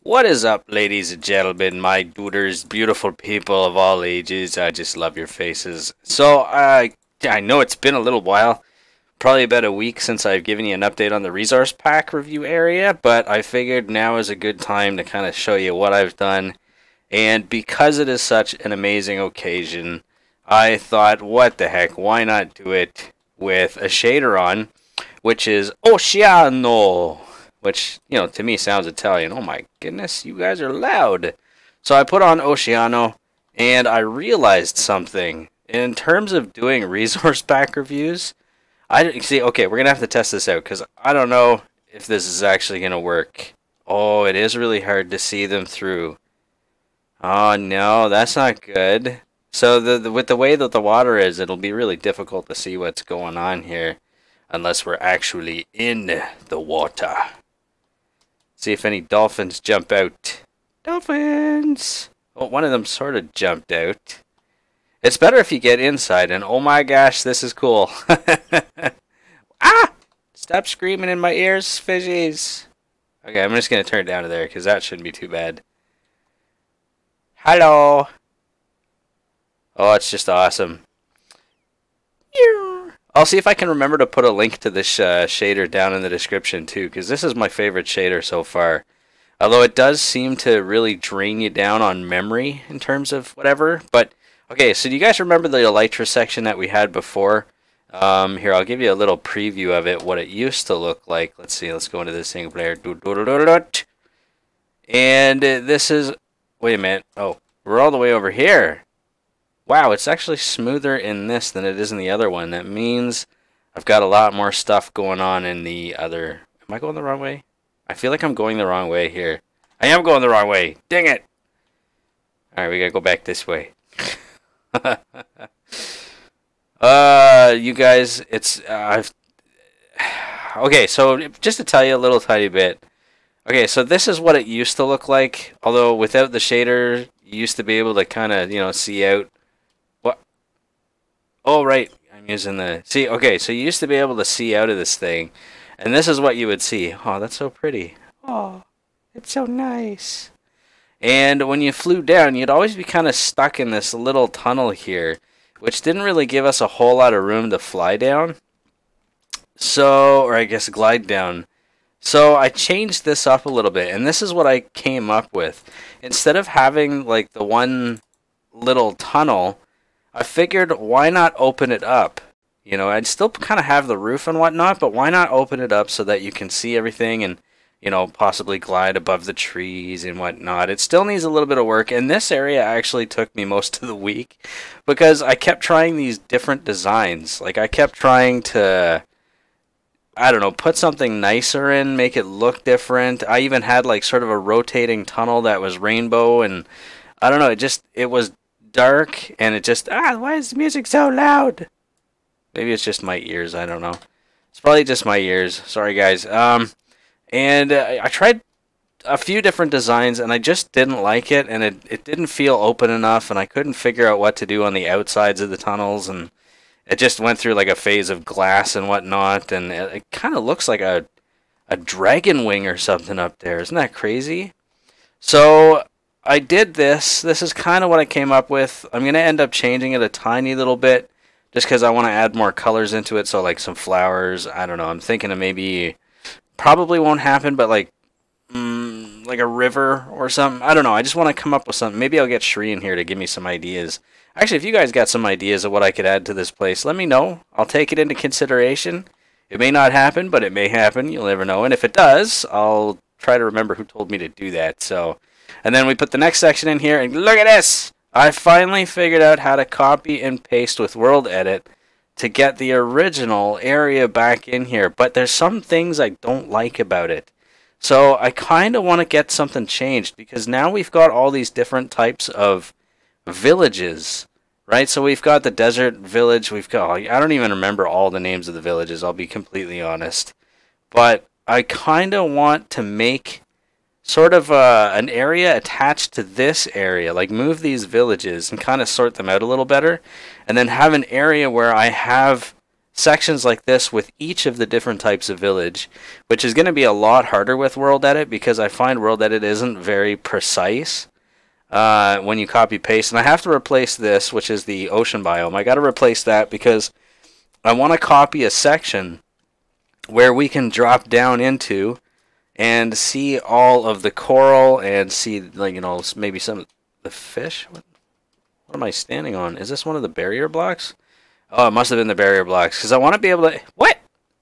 What is up, ladies and gentlemen, my duders, beautiful people of all ages? I just love your faces. I know it's been a little while, probably about a week since I've given you an update on the resource pack review area, but I figured now is a good time to kind of show you what I've done. And because it is such an amazing occasion, I thought, what the heck, why not do it with a shader on, which is Oceano, which, to me sounds Italian. Oh my goodness, you guys are loud. So I put on Oceano, and I realized something. In terms of doing resource pack reviews, okay, we're going to have to test this out, because I don't know if this is actually going to work. Oh, it is really hard to see them through. Oh no, that's not good. So with the way that the water is, it'll be really difficult to see what's going on here, unless we're actually in the water. See if any dolphins jump out. Dolphins! Well, one of them sort of jumped out. It's better if you get inside, and oh my gosh, this is cool. Ah! Stop screaming in my ears, fishies. Okay, I'm just going to turn it down to there, because that shouldn't be too bad. Hello! Oh, it's just awesome. I'll see if I can remember to put a link to this shader down in the description too, because this is my favorite shader so far. Although it does seem to really drain you down on memory in terms of whatever. But, okay, so do you guys remember the elytra section that we had before? Here, I'll give you a little preview of it, what it used to look like. Let's see, let's go into this single player. And this is... Wait a minute. Oh, we're all the way over here. Wow, it's actually smoother in this than it is in the other one. That means I've got a lot more stuff going on in the other... Am I going the wrong way? I feel like I'm going the wrong way here. I am going the wrong way. Dang it! Alright, we gotta go back this way. You guys, it's... Okay, so just to tell you a little tiny bit. Okay, so this is what it used to look like. Although without the shader, you used to be able to kind of, see out. Oh, right. I'm using the... See, okay, so you used to be able to see out of this thing. And this is what you would see. Oh, that's so pretty. Oh, it's so nice. And when you flew down, you'd always be kind of stuck in this little tunnel here, which didn't really give us a whole lot of room to fly down. So, or I guess glide down. So I changed this up a little bit, and this is what I came up with. Instead of having, like, the one little tunnel... I figured, why not open it up? I'd still kind of have the roof and whatnot, but why not open it up so that you can see everything and, possibly glide above the trees and whatnot. It still needs a little bit of work, and this area actually took me most of the week because I kept trying these different designs. Like, I kept trying to, I don't know, put something nicer in, make it look different. I even had, like, sort of a rotating tunnel that was rainbow, and I don't know, it was dark, and it just, why is the music so loud? Maybe it's just my ears, I don't know. It's probably just my ears, sorry guys. And I tried a few different designs, and I just didn't like it, and it didn't feel open enough, and I couldn't figure out what to do on the outsides of the tunnels, and it just went through like a phase of glass and whatnot, and it kind of looks like a dragon wing or something up there. Isn't that crazy? So I did this. This is kind of what I came up with. I'm going to end up changing it a tiny little bit just because I want to add more colors into it. So like some flowers. I don't know. I'm thinking of maybe, probably won't happen, but like a river or something. I don't know. I just want to come up with something. Maybe I'll get Shree in here to give me some ideas. Actually, if you guys got some ideas of what I could add to this place, let me know. I'll take it into consideration. It may not happen, but it may happen. You'll never know. And if it does, I'll try to remember who told me to do that. So... And then we put the next section in here, and look at this! I finally figured out how to copy and paste with World Edit to get the original area back in here. But there's some things I don't like about it. So I kind of want to get something changed, because now we've got all these different types of villages, right? So we've got the desert village, we've got... I don't even remember all the names of the villages, I'll be completely honest. But I kind of want to make... sort of an area attached to this area, like move these villages and kind of sort them out a little better, and then have an area where I have sections like this with each of the different types of village, which is going to be a lot harder with World Edit because I find World Edit isn't very precise when you copy paste. And I have to replace this, which is the ocean biome. I got to replace that because I want to copy a section where we can drop down into and see all of the coral and see, like, you know, maybe some of the fish. What am I standing on? Is this one of the barrier blocks? Oh, it must have been the barrier blocks, because I want to be able to... What?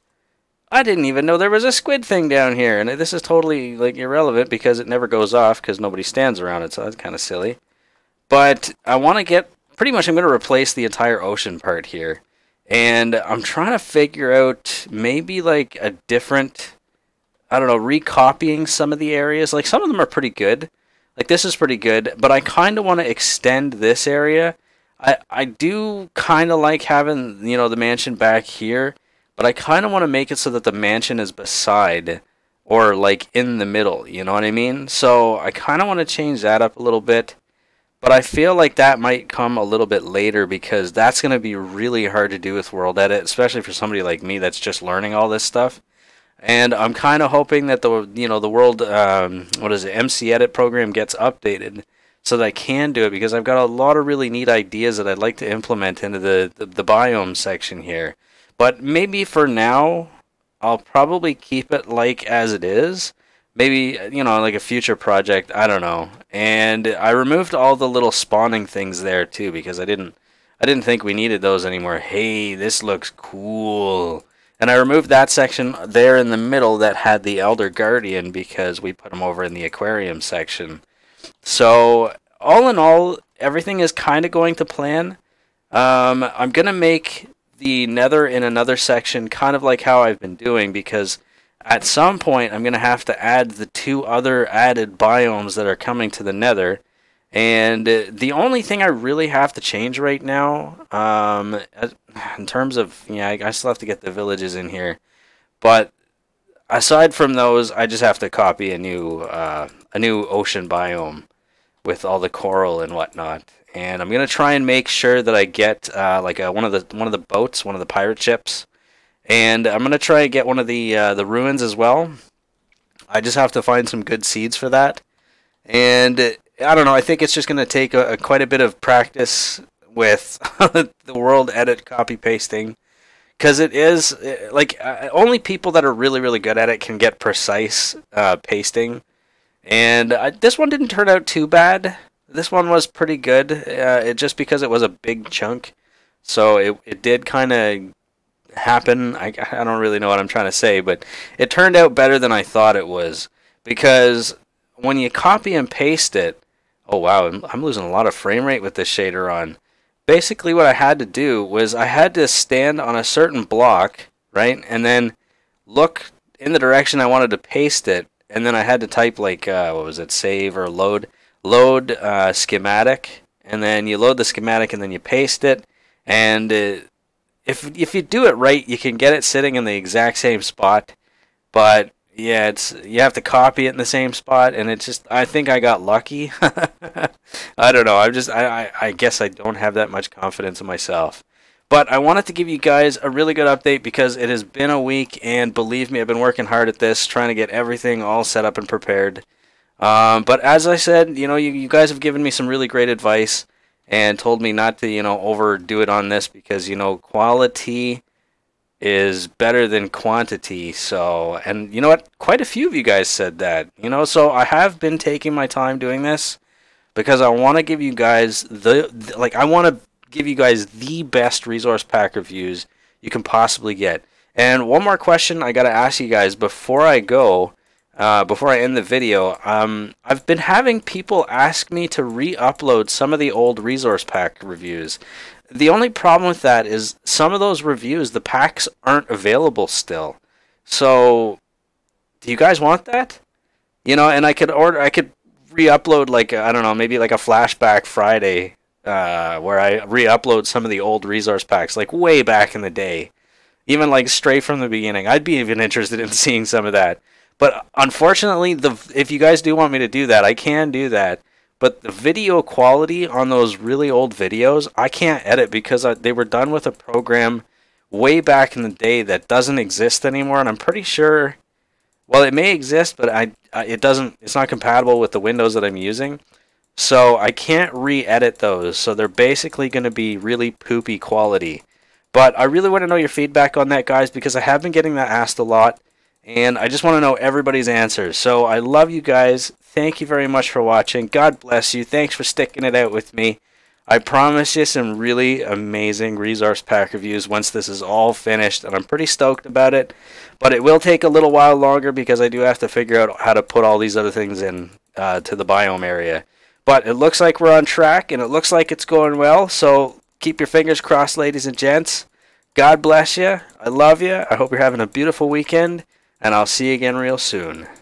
I didn't even know there was a squid thing down here, and this is totally, like, irrelevant because it never goes off because nobody stands around it, so that's kind of silly. But I want to get... Pretty much I'm going to replace the entire ocean part here. And I'm trying to figure out maybe, like, a different... I don't know, recopying some of the areas. Like, some of them are pretty good. Like, this is pretty good, but I kind of want to extend this area. I do kind of like having, you know, the mansion back here, but I kind of want to make it so that the mansion is beside or like in the middle, you know what I mean? So I kind of want to change that up a little bit, but I feel like that might come a little bit later because that's going to be really hard to do with World Edit, especially for somebody like me that's just learning all this stuff. And I'm kind of hoping that the, you know, the World, what is it, MC Edit program gets updated so that I can do it, because I've got a lot of really neat ideas that I'd like to implement into the biome section here. But maybe for now, I'll probably keep it like as it is. Maybe, you know, like a future project, I don't know. And I removed all the little spawning things there too, because I didn't think we needed those anymore. Hey, this looks cool. And I removed that section there in the middle that had the Elder Guardian because we put him over in the aquarium section. So, all in all, everything is kind of going to plan. I'm going to make the nether in another section kind of like how I've been doing, because at some point I'm going to have to add the 2 other added biomes that are coming to the nether. And the only thing I really have to change right now, in terms of, yeah, I still have to get the villages in here. But aside from those, I just have to copy a new ocean biome with all the coral and whatnot. And I'm gonna try and make sure that I get like one of the boats, one of the pirate ships, and I'm gonna try and get one of the ruins as well. I just have to find some good seeds for that, and I don't know. I think it's just gonna take quite a bit of practice with the World Edit copy pasting, because it is like only people that are really good at it can get precise pasting. And this one didn't turn out too bad. This one was pretty good, just because it was a big chunk. So it did kind of happen. I don't really know what I'm trying to say, but it turned out better than I thought it was. Because when you copy and paste it, oh wow, I'm losing a lot of frame rate with this shader on. Basically what I had to do was I had to stand on a certain block, right? And then look in the direction I wanted to paste it. And then I had to type like, what was it, save or load schematic. And then you load the schematic and then you paste it. And if you do it right, you can get it sitting in the exact same spot. But yeah, you have to copy it in the same spot. And it's just, I think I got lucky. I don't know. I guess I don't have that much confidence in myself. But I wanted to give you guys a really good update because it has been a week, and believe me, I've been working hard at this, trying to get everything all set up and prepared. But as I said, you know, you guys have given me some really great advice and told me not to, you know, overdo it on this because, you know, quality is better than quantity. So, and you know what? Quite a few of you guys said that, you know, so I have been taking my time doing this because I want to give you guys I want to give you guys the best resource pack reviews you can possibly get. And one more question I gotta ask you guys before I go, before I end the video. I've been having people ask me to re-upload some of the old resource pack reviews. The only problem with that is some of those reviews, the packs aren't available still. So, do you guys want that? You know, and I could re-upload like, I don't know, maybe like a Flashback Friday, where I re-upload some of the old resource packs, like way back in the day. Even like straight from the beginning. I'd be even interested in seeing some of that. But unfortunately, if you guys do want me to do that, I can do that. But the video quality on those really old videos, I can't edit because they were done with a program way back in the day that doesn't exist anymore, and I'm pretty sure, well, it may exist, but it doesn't, it's not compatible with the Windows that I'm using. So I can't re-edit those. So they're basically going to be really poopy quality. But I really want to know your feedback on that, guys, because I have been getting that asked a lot. And I just want to know everybody's answers. So I love you guys. Thank you very much for watching. God bless you. Thanks for sticking it out with me. I promise you some really amazing resource pack reviews once this is all finished, and I'm pretty stoked about it. But it will take a little while longer because I do have to figure out how to put all these other things in to the biome area. But it looks like we're on track, and it looks like it's going well. So keep your fingers crossed, ladies and gents. God bless you. I love you. I hope you're having a beautiful weekend, and I'll see you again real soon.